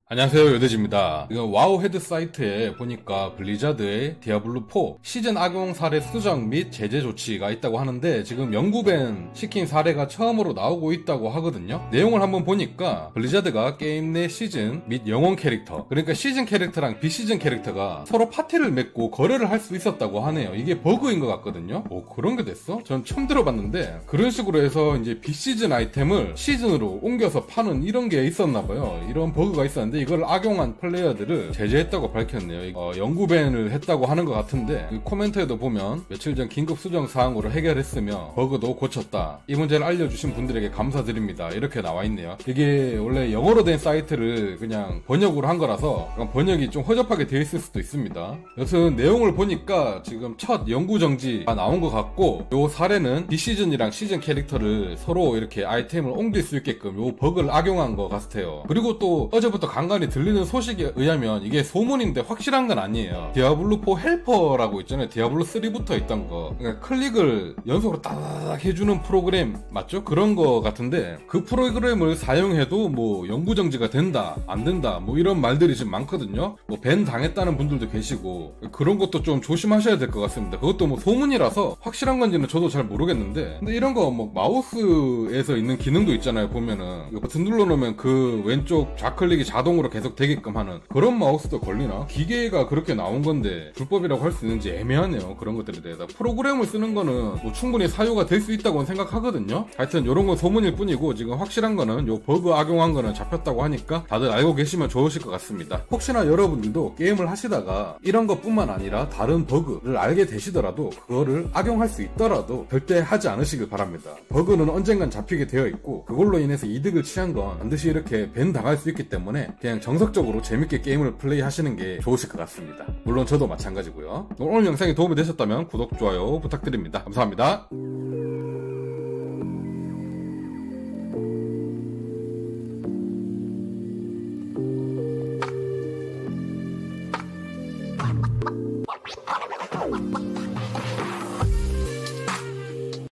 안녕하세요, 요대지입니다. 이거 와우 헤드 사이트에 보니까 블리자드의 디아블로4 시즌 악용 사례 수정 및 제재 조치가 있다고 하는데 지금 영구밴 시킨 사례가 처음으로 나오고 있다고 하거든요. 내용을 한번 보니까 블리자드가 게임 내 시즌 및 영웅 캐릭터, 그러니까 시즌 캐릭터랑 비시즌 캐릭터가 서로 파티를 맺고 거래를 할 수 있었다고 하네요. 이게 버그인 것 같거든요. 오, 그런 게 됐어? 전 처음 들어봤는데 그런 식으로 해서 이제 비시즌 아이템을 시즌으로 옮겨서 파는 이런 게 있었나봐요. 이런 버그가 있었는데 이걸 악용한 플레이어들을 제재했다고 밝혔네요. 영구밴을 했다고 하는 것 같은데 코멘트에도 보면 며칠 전 긴급 수정 사항으로 해결했으며 버그도 고쳤다. 이 문제를 알려주신 분들에게 감사드립니다. 이렇게 나와 있네요. 이게 원래 영어로 된 사이트를 그냥 번역으로 한 거라서 번역이 좀 허접하게 되어 있을 수도 있습니다. 여튼 내용을 보니까 지금 첫 영구 정지가 나온 것 같고 요 사례는 비시즌이랑 시즌 캐릭터를 서로 이렇게 아이템을 옮길 수 있게끔 요 버그를 악용한 것 같아요. 그리고 또 어제부터 간간히 들리는 소식에 의하면 이게 소문인데 확실한 건 아니에요. 디아블로4 헬퍼라고 있잖아요. 디아블로3 붙어 있던 거. 그러니까 클릭을 연속으로 따다닥 해주는 프로그램 맞죠? 그런 거 같은데 그 프로그램을 사용해도 뭐 영구정지가 된다 안 된다 뭐 이런 말들이 지금 많거든요. 뭐 밴 당했다는 분들도 계시고 그런 것도 좀 조심하셔야 될 것 같습니다. 그것도 뭐 소문이라서 확실한 건지는 저도 잘 모르겠는데 근데 이런 거 뭐 마우스에서 있는 기능도 있잖아요. 보면은 버튼 눌러놓으면 그 왼쪽 좌클릭이 자동으로 계속 되게끔 하는 그런 마우스도 걸리나? 기계가 그렇게 나온 건데 불법이라고 할 수 있는지 애매하네요. 그런 것들에 대해서 프로그램을 쓰는 거는 뭐 충분히 사유가 될 수 있다고 생각하거든요. 하여튼 요런 건 소문일 뿐이고 지금 확실한 거는 요 버그 악용한 거는 잡혔다고 하니까 다들 알고 계시면 좋으실 것 같습니다. 혹시나 여러분들도 게임을 하시다가 이런 것뿐만 아니라 다른 버그를 알게 되시더라도 그거를 악용할 수 있더라도 절대 하지 않으시길 바랍니다. 버그는 언젠간 잡히게 되어 있고 그걸로 인해서 이득을 취한 건 반드시 이렇게 밴 당할 수 있기 때문에 그냥 정석적으로 재밌게 게임을 플레이하시는 게 좋으실 것 같습니다. 물론 저도 마찬가지고요. 오늘 영상이 도움이 되셨다면 구독, 좋아요 부탁드립니다. 감사합니다.